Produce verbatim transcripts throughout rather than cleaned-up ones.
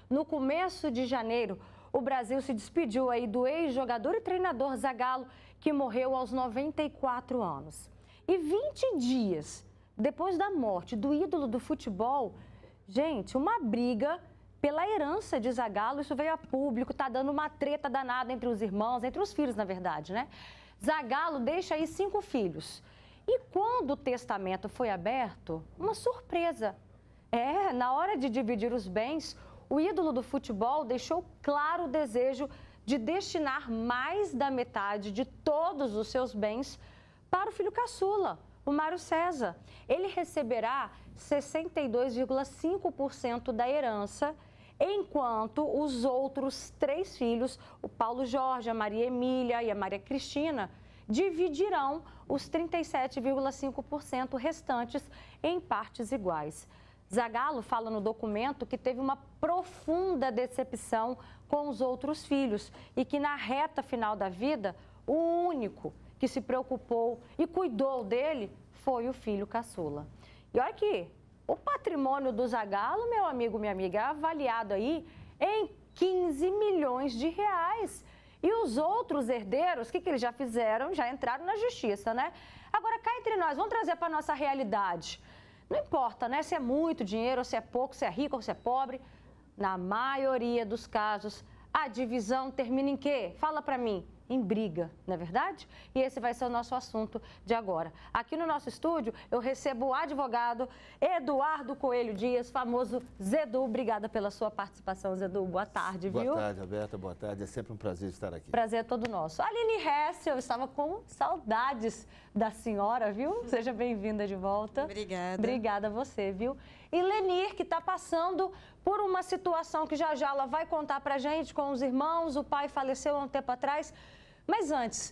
No começo de janeiro, o Brasil se despediu aí do ex-jogador e treinador Zagallo, que morreu aos noventa e quatro anos. E vinte dias depois da morte do ídolo do futebol, gente, uma briga pela herança de Zagallo, isso veio a público, tá dando uma treta danada entre os irmãos, entre os filhos, na verdade, né? Zagallo deixa aí cinco filhos. E quando o testamento foi aberto, uma surpresa. É, na hora de dividir os bens, o ídolo do futebol deixou claro o desejo de destinar mais da metade de todos os seus bens para o filho caçula, o Mário César. Ele receberá sessenta e dois vírgula cinco por cento da herança, enquanto os outros três filhos, o Paulo Jorge, a Maria Emília e a Maria Cristina, dividirão os trinta e sete vírgula cinco por cento restantes em partes iguais. Zagallo fala no documento que teve uma profunda decepção com os outros filhos e que na reta final da vida, o único que se preocupou e cuidou dele foi o filho caçula. E olha aqui, o patrimônio do Zagallo, meu amigo, minha amiga, é avaliado aí em quinze milhões de reais. E os outros herdeiros, o que, que eles já fizeram? Já entraram na justiça, né? Agora, cá entre nós, vamos trazer para a nossa realidade. Não importa, né, se é muito dinheiro, ou se é pouco, se é rico ou se é pobre. Na maioria dos casos, a divisão termina em quê? Fala para mim. Em briga, não é verdade? E esse vai ser o nosso assunto de agora. Aqui no nosso estúdio, eu recebo o advogado Eduardo Coelho Dias, famoso Zedu. Obrigada pela sua participação, Zedu. Boa tarde, viu? Boa tarde, Roberta. Boa tarde. É sempre um prazer estar aqui. Prazer é todo nosso. Aline Hess, eu estava com saudades da senhora, viu? Seja bem-vinda de volta. Obrigada. Obrigada a você, viu? E Lenir, que está passando por uma situação que já já ela vai contar pra gente com os irmãos. O pai faleceu há um tempo atrás. Mas antes,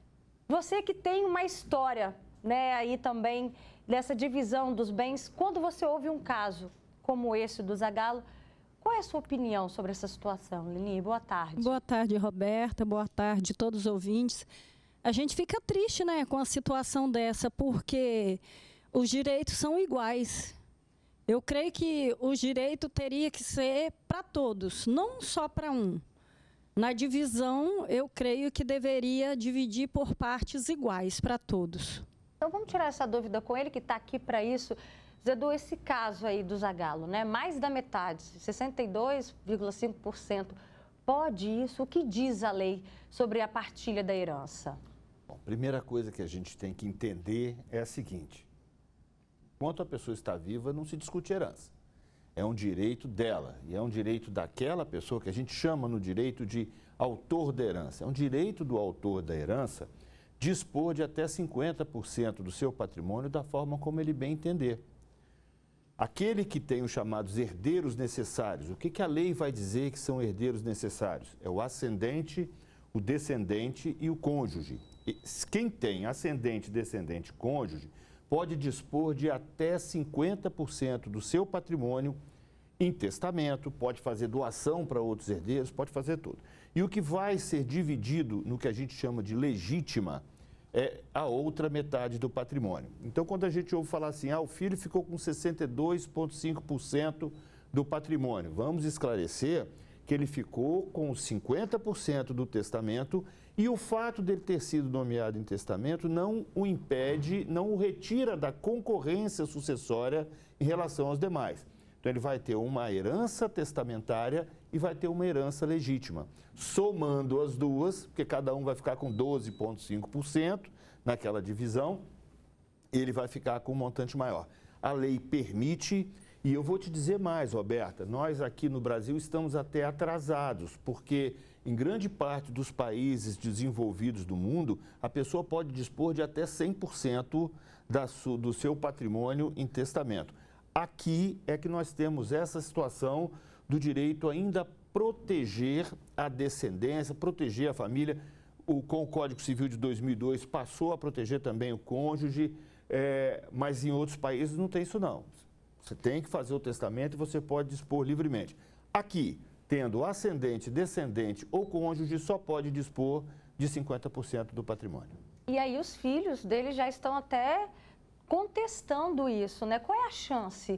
você que tem uma história, né, aí também dessa divisão dos bens, quando você ouve um caso como esse do Zagallo, qual é a sua opinião sobre essa situação, Leni? Boa tarde. Boa tarde, Roberta. Boa tarde a todos os ouvintes. A gente fica triste, né, com a situação dessa, porque os direitos são iguais. Eu creio que o direito teria que ser para todos, não só para um. Na divisão, eu creio que deveria dividir por partes iguais para todos. Então, vamos tirar essa dúvida com ele, que está aqui para isso. Zedu, esse caso aí do Zagallo, né? Mais da metade, sessenta e dois vírgula cinco por cento. Pode isso? O que diz a lei sobre a partilha da herança? Bom, a primeira coisa que a gente tem que entender é a seguinte. Enquanto a pessoa está viva, não se discute herança. É um direito dela e é um direito daquela pessoa que a gente chama no direito de autor da herança. É um direito do autor da herança dispor de até cinquenta por cento do seu patrimônio da forma como ele bem entender. Aquele que tem os chamados herdeiros necessários, o que, que a lei vai dizer que são herdeiros necessários? É o ascendente, o descendente e o cônjuge. E quem tem ascendente, descendente, cônjuge, pode dispor de até cinquenta por cento do seu patrimônio em testamento, pode fazer doação para outros herdeiros, pode fazer tudo. E o que vai ser dividido no que a gente chama de legítima é a outra metade do patrimônio. Então, quando a gente ouve falar assim, ah, o filho ficou com sessenta e dois vírgula cinco por cento do patrimônio, vamos esclarecer que ele ficou com cinquenta por cento do testamento e o fato dele ter sido nomeado em testamento não o impede, não o retira da concorrência sucessória em relação aos demais. Então, ele vai ter uma herança testamentária e vai ter uma herança legítima. Somando as duas, porque cada um vai ficar com doze vírgula cinco por cento naquela divisão, ele vai ficar com um montante maior. A lei permite, e eu vou te dizer mais, Roberta, nós aqui no Brasil estamos até atrasados, porque em grande parte dos países desenvolvidos do mundo, a pessoa pode dispor de até cem por cento da su, do seu patrimônio em testamento. Aqui é que nós temos essa situação do direito ainda proteger a descendência, proteger a família. O, com o Código Civil de dois mil e dois passou a proteger também o cônjuge, é, mas em outros países não tem isso não. Você tem que fazer o testamento e você pode dispor livremente. Aqui, tendo ascendente, descendente ou cônjuge, só pode dispor de cinquenta por cento do patrimônio. E aí os filhos dele já estão até contestando isso, né? Qual é a chance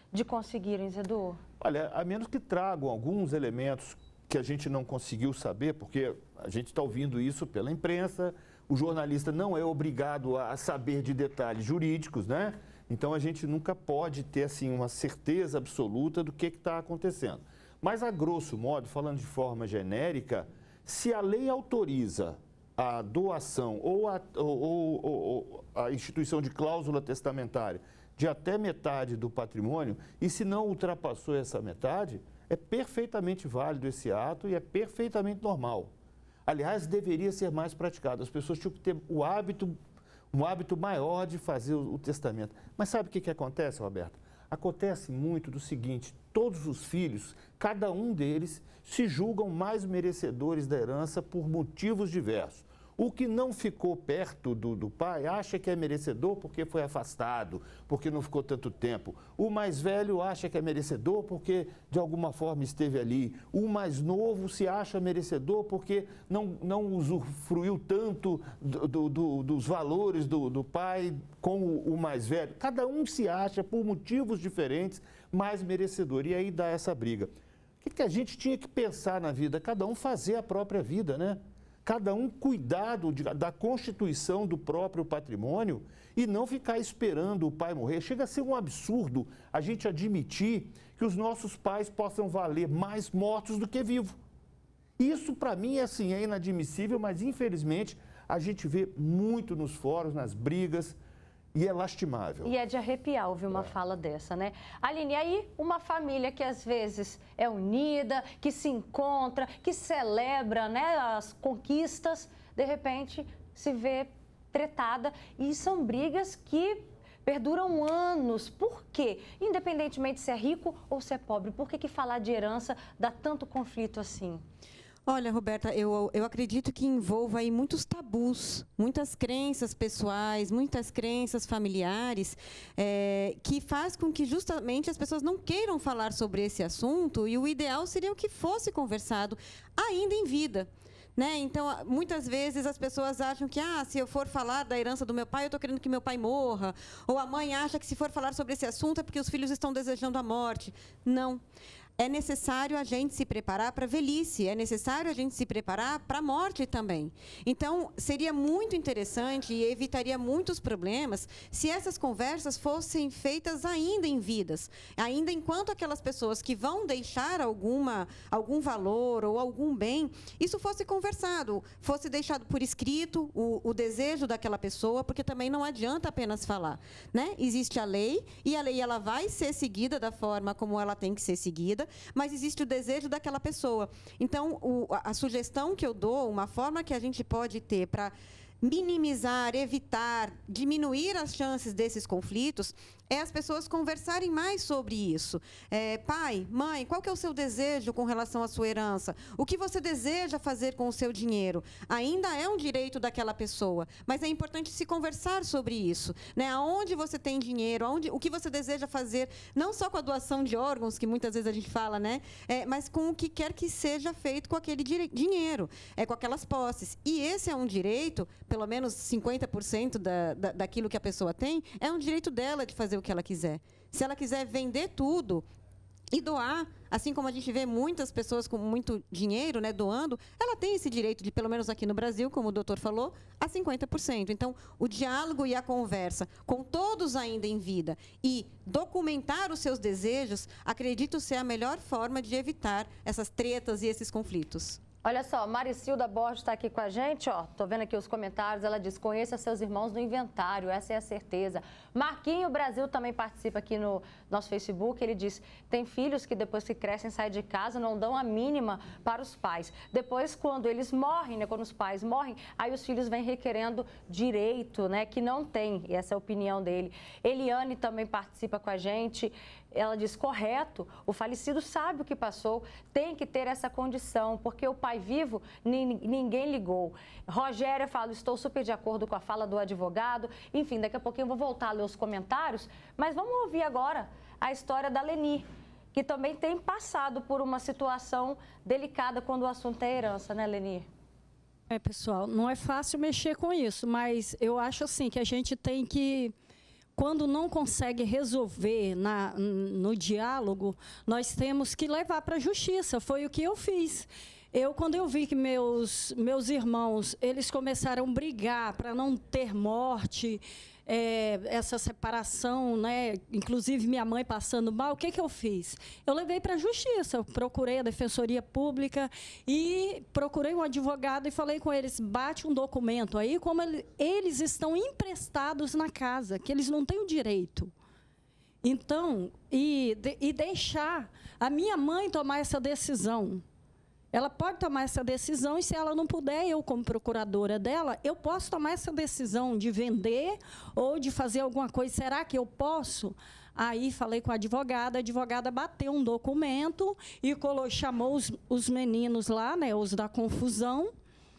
de conseguirem, Zedu? Olha, a menos que tragam alguns elementos que a gente não conseguiu saber, porque a gente está ouvindo isso pela imprensa, o jornalista não é obrigado a saber de detalhes jurídicos, né? Então a gente nunca pode ter assim uma certeza absoluta do que está acontecendo. Mas a grosso modo, falando de forma genérica, se a lei autoriza a doação ou a, ou, ou, ou a instituição de cláusula testamentária de até metade do patrimônio, e se não ultrapassou essa metade, é perfeitamente válido esse ato e é perfeitamente normal. Aliás, deveria ser mais praticado. As pessoas tinham que ter o hábito, um hábito maior de fazer o, o testamento. Mas sabe o que, que acontece, Roberto? Acontece muito do seguinte, todos os filhos, cada um deles, se julgam mais merecedores da herança por motivos diversos. O que não ficou perto do, do pai acha que é merecedor porque foi afastado, porque não ficou tanto tempo. O mais velho acha que é merecedor porque de alguma forma esteve ali. O mais novo se acha merecedor porque não, não usufruiu tanto do, do, do, dos valores do, do pai como o mais velho. Cada um se acha, por motivos diferentes, mais merecedor. E aí dá essa briga. O que, que a gente tinha que pensar na vida? Cada um fazer a própria vida, né? Cada um cuidado de, da constituição do próprio patrimônio e não ficar esperando o pai morrer. Chega a ser um absurdo a gente admitir que os nossos pais possam valer mais mortos do que vivos. Isso, para mim, é, assim, é inadmissível, mas, infelizmente, a gente vê muito nos fóruns, nas brigas, e é lastimável. E é de arrepiar ouvir uma é. fala dessa, né? Aline, e aí uma família que às vezes é unida, que se encontra, que celebra, né, as conquistas, de repente se vê tretada e são brigas que perduram anos. Por quê? Independentemente se é rico ou se é pobre, por que que falar de herança dá tanto conflito assim? Olha, Roberta, eu, eu acredito que envolva aí muitos tabus, muitas crenças pessoais, muitas crenças familiares, é, que faz com que justamente as pessoas não queiram falar sobre esse assunto e o ideal seria que fosse conversado ainda em vida. Né? Então, muitas vezes as pessoas acham que, ah, se eu for falar da herança do meu pai, eu estou querendo que meu pai morra. Ou a mãe acha que se for falar sobre esse assunto é porque os filhos estão desejando a morte. Não. É necessário a gente se preparar para a velhice, é necessário a gente se preparar para a morte também. Então, seria muito interessante e evitaria muitos problemas se essas conversas fossem feitas ainda em vidas, ainda enquanto aquelas pessoas que vão deixar alguma, algum valor ou algum bem, isso fosse conversado, fosse deixado por escrito o, o desejo daquela pessoa, porque também não adianta apenas falar, né? Existe a lei e a lei ela vai ser seguida da forma como ela tem que ser seguida, mas existe o desejo daquela pessoa. Então, o, a, a sugestão que eu dou, uma forma que a gente pode ter para minimizar, evitar, diminuir as chances desses conflitos, é as pessoas conversarem mais sobre isso. É, pai, mãe, qual que é o seu desejo com relação à sua herança? O que você deseja fazer com o seu dinheiro? Ainda é um direito daquela pessoa, mas é importante se conversar sobre isso. Né? Aonde você tem dinheiro, aonde, o que você deseja fazer, não só com a doação de órgãos, que muitas vezes a gente fala, né? É, mas com o que quer que seja feito com aquele dinheiro, é, com aquelas posses. E esse é um direito, pelo menos cinquenta por cento da, da, daquilo que a pessoa tem, é um direito dela de fazer o que ela quiser. Se ela quiser vender tudo e doar, assim como a gente vê muitas pessoas com muito dinheiro, né, doando, ela tem esse direito de, pelo menos aqui no Brasil, como o doutor falou, a cinquenta por cento. Então, o diálogo e a conversa com todos ainda em vida e documentar os seus desejos, acredito ser a melhor forma de evitar essas tretas e esses conflitos. Olha só, Maricilda Borges está aqui com a gente, ó. Tô vendo aqui os comentários. Ela diz: conheça seus irmãos no inventário, essa é a certeza. Marquinho Brasil também participa aqui no nosso Facebook. Ele diz: tem filhos que depois que crescem, saem de casa, não dão a mínima para os pais. Depois, quando eles morrem, né, quando os pais morrem, aí os filhos vêm requerendo direito, né, que não tem. E essa é a opinião dele. Eliane também participa com a gente. Ela diz: correto, o falecido sabe o que passou, tem que ter essa condição, porque o pai vivo ninguém ligou. Rogéria fala: estou super de acordo com a fala do advogado. Enfim, daqui a pouquinho eu vou voltar a ler os comentários, mas vamos ouvir agora a história da Leni, que também tem passado por uma situação delicada quando o assunto é herança, né, Leni? É, pessoal, não é fácil mexer com isso, mas eu acho assim que a gente tem que quando não consegue resolver na, no diálogo, nós temos que levar para a justiça. Foi o que eu fiz. Eu, quando eu vi que meus, meus irmãos, eles começaram a brigar para não ter morte, é, essa separação, né? Inclusive minha mãe passando mal, o que, que eu fiz? Eu levei para a justiça, eu procurei a Defensoria Pública e procurei um advogado e falei com eles, bate um documento aí, como ele, eles estão emprestados na casa, que eles não têm o direito. Então, e, de, e deixar a minha mãe tomar essa decisão. Ela pode tomar essa decisão e, se ela não puder, eu, como procuradora dela, eu posso tomar essa decisão de vender ou de fazer alguma coisa. Será que eu posso? Aí falei com a advogada, a advogada bateu um documento e colocou, chamou os, os meninos lá, né, os da confusão,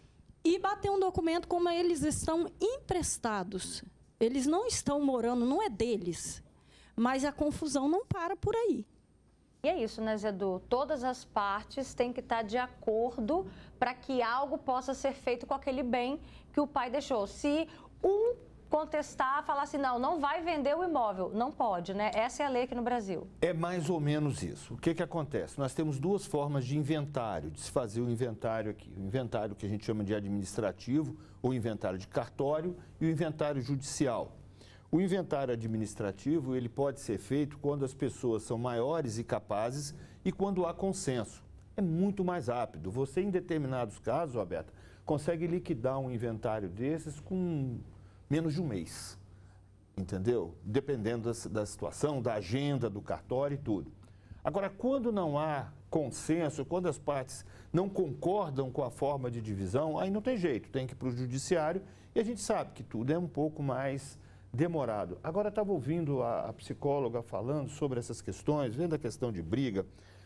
e bateu um documento como eles estão emprestados. Eles não estão morando, não é deles, mas a confusão não para por aí. E é isso, né, Zedu? Todas as partes têm que estar de acordo para que algo possa ser feito com aquele bem que o pai deixou. Se um contestar, falar assim, não, não vai vender o imóvel, não pode, né? Essa é a lei aqui no Brasil. É mais ou menos isso. O que que acontece? Nós temos duas formas de inventário, de se fazer o inventário aqui. O inventário que a gente chama de administrativo, o inventário de cartório e o inventário judicial. O inventário administrativo, ele pode ser feito quando as pessoas são maiores e capazes e quando há consenso. É muito mais rápido. Você, em determinados casos, Roberta, consegue liquidar um inventário desses com menos de um mês, entendeu? Dependendo da, da situação, da agenda, do cartório e tudo. Agora, quando não há consenso, quando as partes não concordam com a forma de divisão, aí não tem jeito, tem que ir para o judiciário e a gente sabe que tudo é um pouco mais demorado. Agora, estava ouvindo a, a psicóloga falando sobre essas questões, vendo a questão de briga.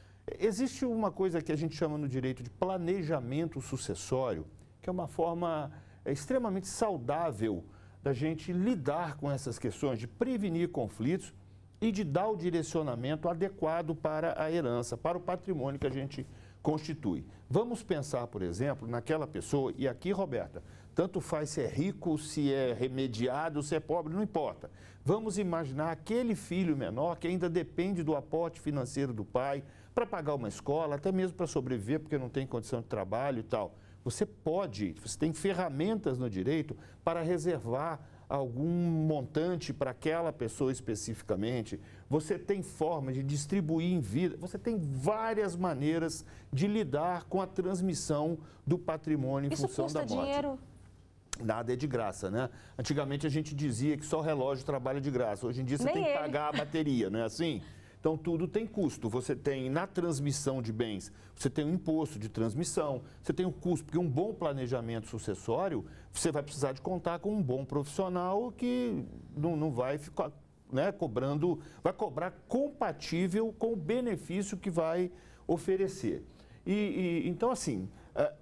Existe uma coisa que a gente chama no direito de planejamento sucessório, que é uma forma é, extremamente saudável da gente lidar com essas questões, de prevenir conflitos e de dar o direcionamento adequado para a herança, para o patrimônio que a gente constitui. Vamos pensar, por exemplo, naquela pessoa, e aqui, Roberta, tanto faz se é rico, se é remediado, se é pobre, não importa. Vamos imaginar aquele filho menor que ainda depende do aporte financeiro do pai para pagar uma escola, até mesmo para sobreviver, porque não tem condição de trabalho e tal. Você pode, você tem ferramentas no direito para reservar algum montante para aquela pessoa especificamente. Você tem formas de distribuir em vida. Você tem várias maneiras de lidar com a transmissão do patrimônio em Isso função da morte. Isso custa dinheiro? Nada é de graça, né? Antigamente a gente dizia que só o relógio trabalha de graça. Hoje em dia você Nem tem que ele. pagar a bateria, não é assim? Então, tudo tem custo. Você tem, na transmissão de bens, você tem o imposto de transmissão, você tem o custo, porque um bom planejamento sucessório, você vai precisar de contar com um bom profissional que não, não vai ficar, né, cobrando, vai cobrar compatível com o benefício que vai oferecer. E, e então, assim, é,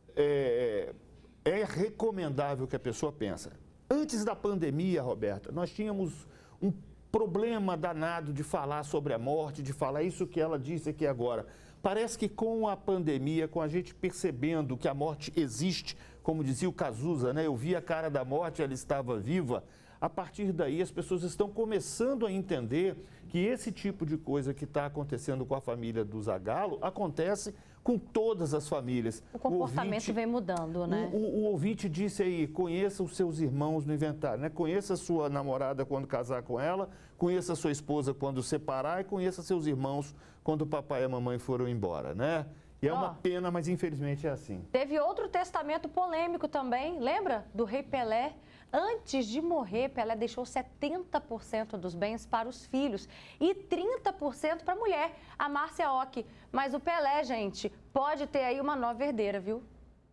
é, é recomendável que a pessoa pense. Antes da pandemia, Roberta, nós tínhamos um problema danado de falar sobre a morte, de falar isso que ela disse aqui agora. Parece que com a pandemia, com a gente percebendo que a morte existe, como dizia o Cazuza, né? Eu vi a cara da morte, ela estava viva. A partir daí, as pessoas estão começando a entender que esse tipo de coisa que está acontecendo com a família do Zagallo acontece com todas as famílias. O comportamento o ouvinte, vem mudando, né? O, o, o ouvinte disse aí, conheça os seus irmãos no inventário, né? Conheça a sua namorada quando casar com ela, conheça a sua esposa quando separar e conheça seus irmãos quando o papai e a mamãe foram embora, né? E é oh, uma pena, mas infelizmente é assim. Teve outro testamento polêmico também, lembra? Do rei Pelé. Antes de morrer, Pelé deixou setenta por cento dos bens para os filhos e trinta por cento para a mulher, a Márcia Ock. Mas o Pelé, gente, pode ter aí uma nova herdeira, viu?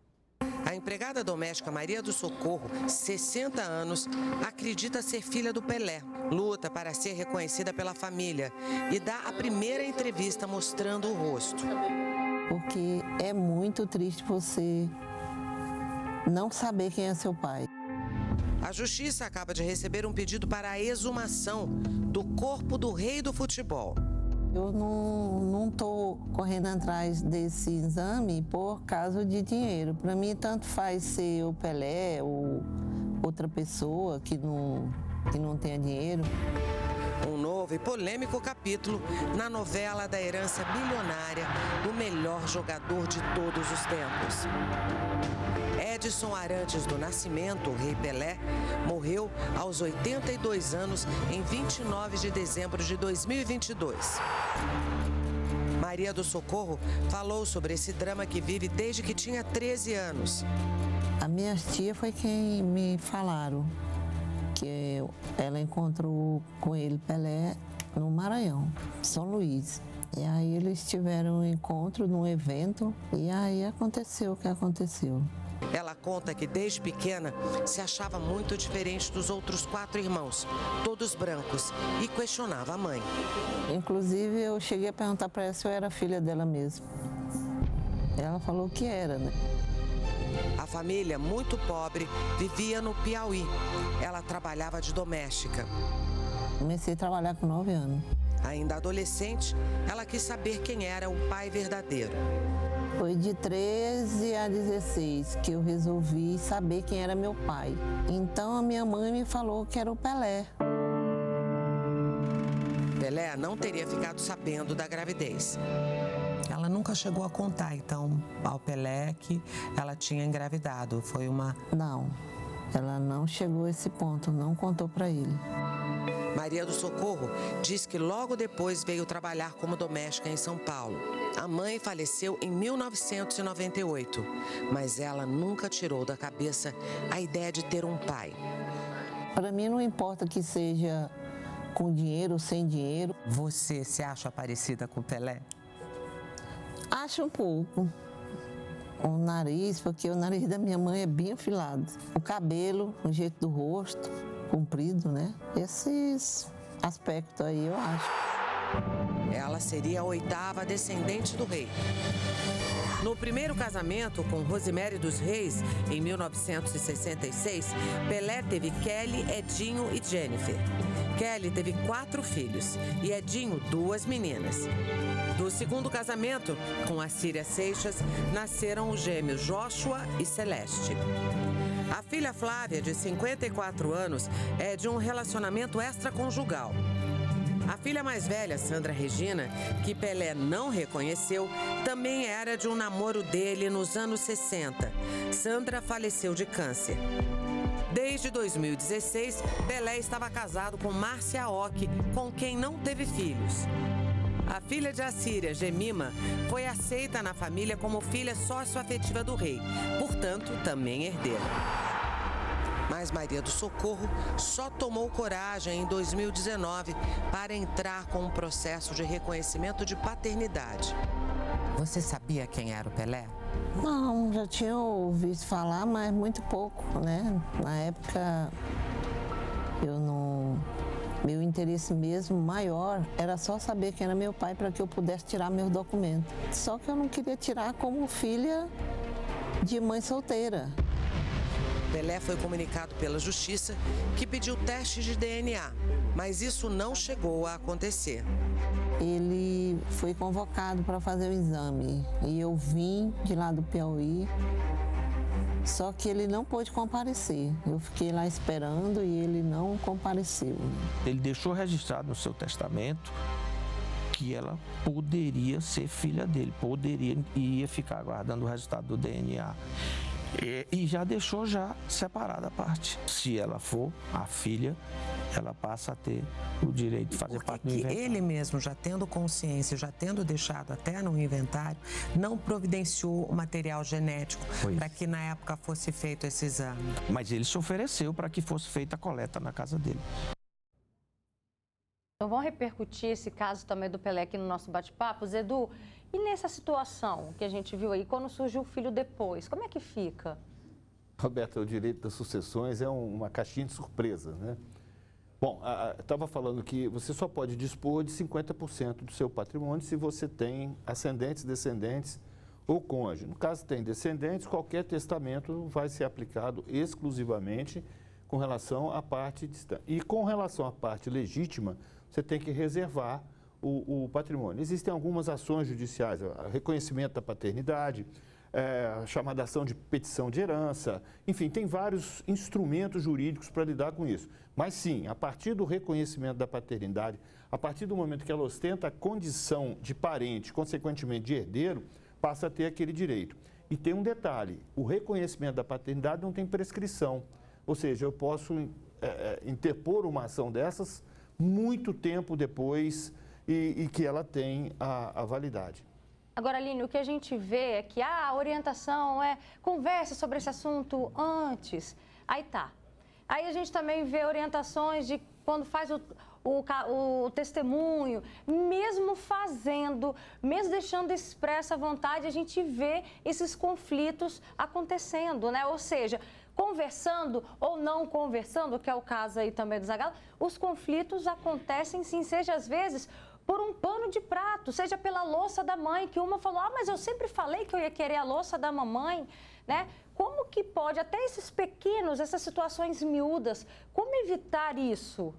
A empregada doméstica Maria do Socorro, sessenta anos, acredita ser filha do Pelé. Luta para ser reconhecida pela família e dá a primeira entrevista mostrando o rosto. Porque é muito triste você não saber quem é seu pai. A Justiça acaba de receber um pedido para a exumação do corpo do rei do futebol. Eu não estou correndo atrás desse exame por causa de dinheiro. Para mim, tanto faz ser o Pelé ou outra pessoa que não, que não tenha dinheiro. Um novo e polêmico capítulo na novela da herança bilionária do melhor jogador de todos os tempos. Edson Arantes do Nascimento, o Rei Pelé, morreu aos oitenta e dois anos em vinte e nove de dezembro de dois mil e vinte e dois. Maria do Socorro falou sobre esse drama que vive desde que tinha treze anos. A minha tia foi quem me falaram que ela encontrou com ele, Pelé, no Maranhão, São Luís. E aí eles tiveram um encontro num evento e aí aconteceu o que aconteceu. Ela conta que desde pequena se achava muito diferente dos outros quatro irmãos, todos brancos, e questionava a mãe. Inclusive eu cheguei a perguntar para ela se eu era filha dela mesmo. Ela falou que era, né? A família, muito pobre, vivia no Piauí. Ela trabalhava de doméstica. Comecei a trabalhar com nove anos. Ainda adolescente, ela quis saber quem era o pai verdadeiro. Foi de treze a dezesseis que eu resolvi saber quem era meu pai. Então a minha mãe me falou que era o Pelé. Pelé não teria ficado sabendo da gravidez. Ela nunca chegou a contar, então, ao Pelé que ela tinha engravidado. Foi uma... Não, ela não chegou a esse ponto, não contou para ele. Maria do Socorro diz que logo depois veio trabalhar como doméstica em São Paulo. A mãe faleceu em mil novecentos e noventa e oito, mas ela nunca tirou da cabeça a ideia de ter um pai. Para mim não importa que seja com dinheiro ou sem dinheiro. Você se acha parecida com o Pelé? Acho um pouco. O nariz, porque o nariz da minha mãe é bem afilado. O cabelo, o jeito do rosto, comprido, né? Esses aspectos aí eu acho. Ela seria a oitava descendente do rei. No primeiro casamento com Rosemary dos Reis, em mil novecentos e sessenta e seis, Pelé teve Kelly, Edinho e Jennifer. Kelly teve quatro filhos e Edinho duas meninas. Do segundo casamento, com a Círia Seixas, nasceram os gêmeos Joshua e Celeste. A filha Flávia, de cinquenta e quatro anos, é de um relacionamento extraconjugal. A filha mais velha, Sandra Regina, que Pelé não reconheceu, também era de um namoro dele nos anos sessenta. Sandra faleceu de câncer. Desde dois mil e dezesseis, Pelé estava casado com Márcia Ock, com quem não teve filhos. A filha de Assíria, Gemima, foi aceita na família como filha sócio-afetiva do rei, portanto, também herdeira. Mas Maria do Socorro só tomou coragem em dois mil e dezenove para entrar com um processo de reconhecimento de paternidade. Você sabia quem era o Pelé? Não, já tinha ouvido falar, mas muito pouco, né? Na época, eu não... Meu interesse mesmo maior era só saber quem era meu pai para que eu pudesse tirar meus documentos. Só que eu não queria tirar como filha de mãe solteira. Pelé foi comunicado pela Justiça que pediu testes de D N A, mas isso não chegou a acontecer. Ele foi convocado para fazer o exame e eu vim de lá do Piauí, só que ele não pôde comparecer. Eu fiquei lá esperando e ele não compareceu. Ele deixou registrado no seu testamento que ela poderia ser filha dele, poderia e ia ficar aguardando o resultado do D N A. E, e já deixou já separada a parte. Se ela for a filha, ela passa a ter o direito de fazer Porque parte do que inventário. ele mesmo, já tendo consciência, já tendo deixado até no inventário, não providenciou o material genético para que na época fosse feito esse exame. Mas ele se ofereceu para que fosse feita a coleta na casa dele. Então vamos repercutir esse caso também do Pelé aqui no nosso bate-papo. Edu, e nessa situação que a gente viu aí, quando surgiu o filho depois, como é que fica? Roberta, o direito das sucessões é um, uma caixinha de surpresas, né? Bom, estava falando que você só pode dispor de cinquenta por cento do seu patrimônio se você tem ascendentes, descendentes ou cônjuge. No caso, tem descendentes, qualquer testamento vai ser aplicado exclusivamente com relação à parte distante. E com relação à parte legítima, você tem que reservar o, o patrimônio. Existem algumas ações judiciais, reconhecimento da paternidade, é, chamada ação de petição de herança. Enfim, tem vários instrumentos jurídicos para lidar com isso. Mas sim, a partir do reconhecimento da paternidade, a partir do momento que ela ostenta a condição de parente, consequentemente de herdeiro, passa a ter aquele direito. E tem um detalhe, o reconhecimento da paternidade não tem prescrição. Ou seja, eu posso é, interpor uma ação dessas muito tempo depois e, e que ela tem a, a validade. Agora, Aline, o que a gente vê é que ah, a orientação é conversa sobre esse assunto antes. Aí tá. Aí a gente também vê orientações de quando faz o, o, o testemunho, mesmo fazendo, mesmo deixando expressa a vontade, a gente vê esses conflitos acontecendo, né? Ou seja, conversando ou não conversando, que é o caso aí também do Zagalo, os conflitos acontecem sim, seja às vezes por um pano de prato, seja pela louça da mãe, que uma falou, ah, mas eu sempre falei que eu ia querer a louça da mamãe, né? Como que pode, até esses pequenos, essas situações miúdas, como evitar isso?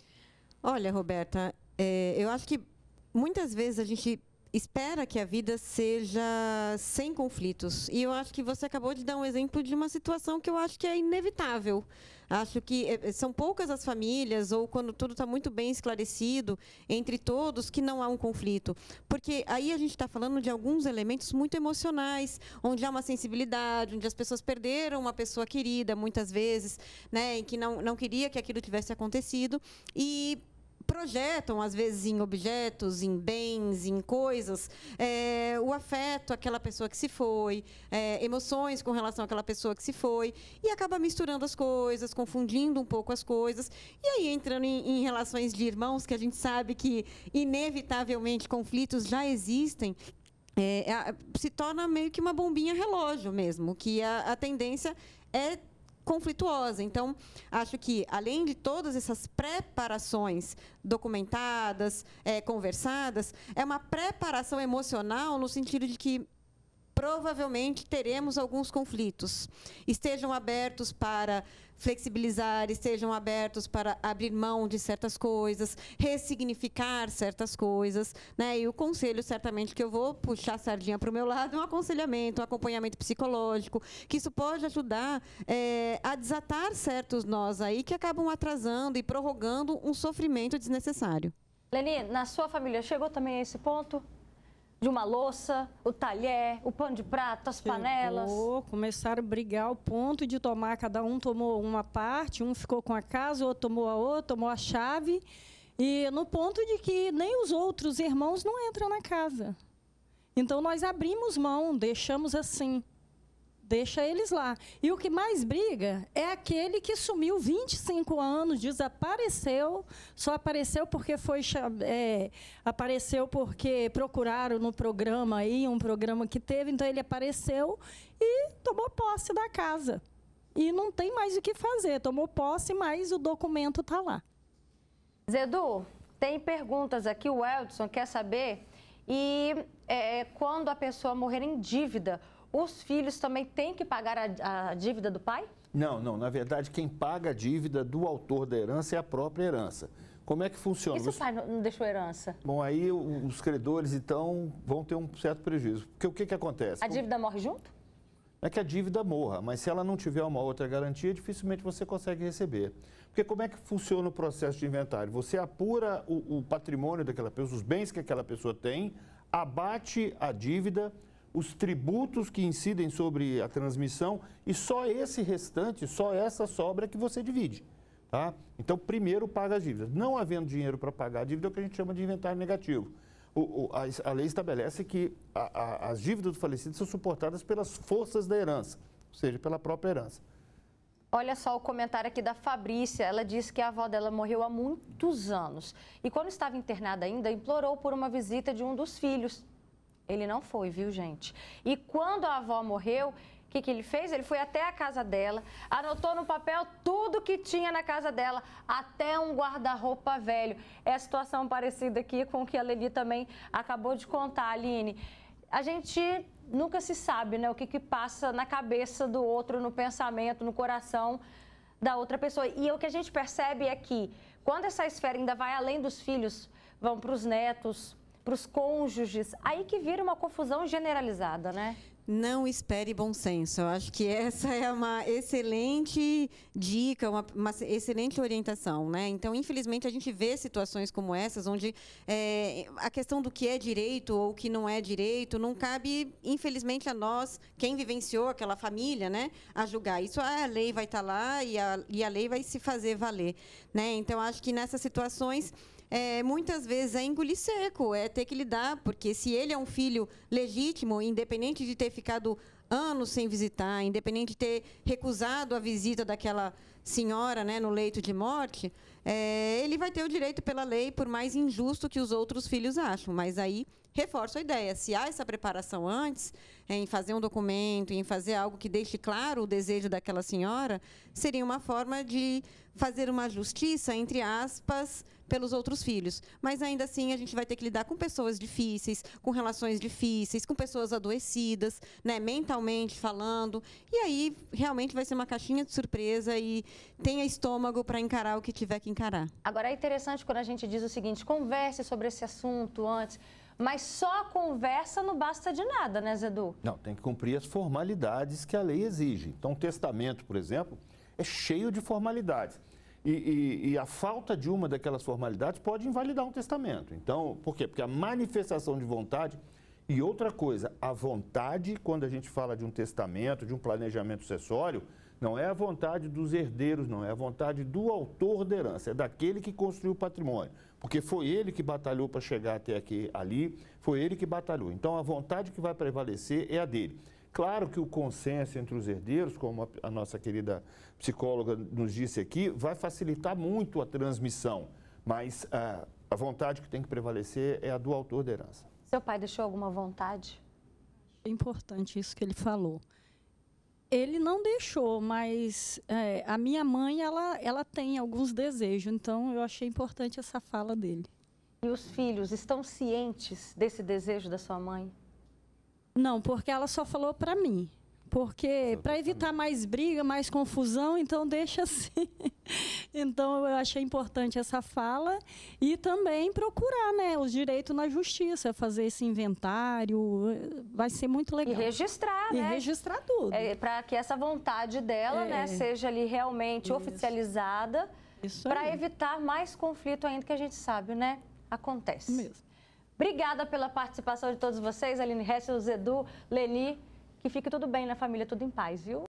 Olha, Roberta, é, eu acho que muitas vezes a gente espera que a vida seja sem conflitos. E eu acho que você acabou de dar um exemplo de uma situação que eu acho que é inevitável. Acho que são poucas as famílias, ou quando tudo está muito bem esclarecido entre todos, que não há um conflito. Porque aí a gente está falando de alguns elementos muito emocionais, onde há uma sensibilidade, onde as pessoas perderam uma pessoa querida, muitas vezes, né, em que não, não queria que aquilo tivesse acontecido. E projetam, às vezes, em objetos, em bens, em coisas, é, o afeto àquela pessoa que se foi, é, emoções com relação àquela pessoa que se foi, e acaba misturando as coisas, confundindo um pouco as coisas, e aí entrando em, em relações de irmãos, que a gente sabe que, inevitavelmente, conflitos já existem, é, a, se torna meio que uma bombinha relógio mesmo, que a, a tendência é conflituosa. Então, acho que, além de todas essas preparações documentadas, é, conversadas, é uma preparação emocional no sentido de que provavelmente teremos alguns conflitos. Estejam abertos para flexibilizar, estejam abertos para abrir mão de certas coisas, ressignificar certas coisas, né? E o conselho, certamente, que eu vou puxar a sardinha para o meu lado, é um aconselhamento, um acompanhamento psicológico, que isso pode ajudar é, a desatar certos nós aí que acabam atrasando e prorrogando um sofrimento desnecessário. Leni, na sua família chegou também a esse ponto? De uma louça, o talher, o pano de prato, as Chegou, panelas. Começaram a brigar ao ponto de tomar, cada um tomou uma parte, um ficou com a casa, o outro tomou a outra, tomou a chave. E no ponto de que nem os outros irmãos não entram na casa. Então, nós abrimos mão, deixamos assim. Deixa eles lá. E o que mais briga é aquele que sumiu vinte e cinco anos, desapareceu, só apareceu porque foi é, apareceu porque procuraram no programa aí, um programa que teve, então ele apareceu e tomou posse da casa. E não tem mais o que fazer, tomou posse, mas o documento está lá. Zedu, tem perguntas aqui, o Eldson quer saber, e é, quando a pessoa morrer em dívida, os filhos também têm que pagar a, a dívida do pai? Não, não. Na verdade, quem paga a dívida do autor da herança é a própria herança. Como é que funciona? E se o pai não deixou herança? Bom, aí os credores, então, vão ter um certo prejuízo. Porque o que, que acontece? A dívida morre junto? Não é que a dívida morra, mas se ela não tiver uma outra garantia, dificilmente você consegue receber. Porque como é que funciona o processo de inventário? Você apura o, o patrimônio daquela pessoa, os bens que aquela pessoa tem, abate a dívida, os tributos que incidem sobre a transmissão e só esse restante, só essa sobra que você divide. Tá? Então, primeiro paga as dívidas. Não havendo dinheiro para pagar a dívida, é o que a gente chama de inventário negativo. O, o, a, a lei estabelece que a, a, as dívidas do falecido são suportadas pelas forças da herança, ou seja, pela própria herança. Olha só o comentário aqui da Fabrícia. Ela disse que a avó dela morreu há muitos anos e, quando estava internada ainda, implorou por uma visita de um dos filhos. Ele não foi, viu, gente? E quando a avó morreu, o que, que ele fez? Ele foi até a casa dela, anotou no papel tudo que tinha na casa dela, até um guarda-roupa velho. É a situação parecida aqui com o que a Leli também acabou de contar, Aline. A gente nunca se sabe, né, o que, que passa na cabeça do outro, no pensamento, no coração da outra pessoa. E o que a gente percebe é que, quando essa esfera ainda vai além dos filhos, vão para os netos, para os cônjuges, aí que vira uma confusão generalizada, né? Não espere bom senso. Eu acho que essa é uma excelente dica, uma, uma excelente orientação, né? Então, infelizmente, a gente vê situações como essas, onde é, a questão do que é direito ou o que não é direito não cabe, infelizmente, a nós, quem vivenciou aquela família, né, a julgar. Isso, a lei vai estar lá e a, e a lei vai se fazer valer, né? Então, acho que nessas situações, É, muitas vezes é engolir seco, é ter que lidar, porque se ele é um filho legítimo, independente de ter ficado anos sem visitar, independente de ter recusado a visita daquela senhora, né, no leito de morte, é, ele vai ter o direito pela lei, por mais injusto que os outros filhos acham. Mas aí, reforço a ideia, se há essa preparação antes, em fazer um documento, em fazer algo que deixe claro o desejo daquela senhora, seria uma forma de fazer uma justiça, entre aspas, pelos outros filhos. Mas, ainda assim, a gente vai ter que lidar com pessoas difíceis, com relações difíceis, com pessoas adoecidas, né, mentalmente falando. E aí, realmente, vai ser uma caixinha de surpresa e tenha estômago para encarar o que tiver que encarar. Agora, é interessante quando a gente diz o seguinte, converse sobre esse assunto antes, mas só a conversa não basta de nada, né, Zedu? Não, tem que cumprir as formalidades que a lei exige. Então, o testamento, por exemplo, é cheio de formalidades. E, e, e a falta de uma daquelas formalidades pode invalidar um testamento. Então, por quê? Porque a manifestação de vontade... E outra coisa, a vontade, quando a gente fala de um testamento, de um planejamento sucessório, não é a vontade dos herdeiros, não. É a vontade do autor da herança, é daquele que construiu o patrimônio. Porque foi ele que batalhou para chegar até aqui, ali, foi ele que batalhou. Então, a vontade que vai prevalecer é a dele. Claro que o consenso entre os herdeiros, como a nossa querida psicóloga nos disse aqui, vai facilitar muito a transmissão, mas a, a vontade que tem que prevalecer é a do autor da herança. Seu pai deixou alguma vontade? É importante isso que ele falou. Ele não deixou, mas é, a minha mãe, ela, ela tem alguns desejos, então eu achei importante essa fala dele. E os filhos estão cientes desse desejo da sua mãe? Não, porque ela só falou para mim. Porque para evitar mais briga, mais confusão, então deixa assim. Então eu achei importante essa fala e também procurar, né, os direitos na justiça, fazer esse inventário, vai ser muito legal. E registrar, e né? E registrar tudo. É, para que essa vontade dela, é. né, seja ali realmente Isso. oficializada, para evitar mais conflito ainda, que a gente sabe, né, acontece. Mesmo. Obrigada pela participação de todos vocês, Aline Hessel, Zedu, Leni. Que fique tudo bem na família, tudo em paz, viu?